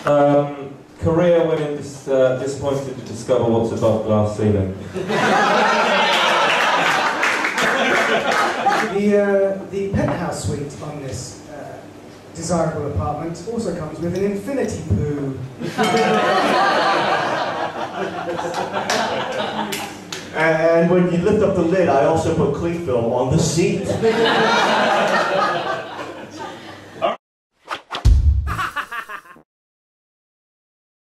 Career women disappointed to discover what's above glass ceiling. The penthouse suite on this desirable apartment also comes with an infinity poo. And when you lift up the lid, I also put cling film on the seat.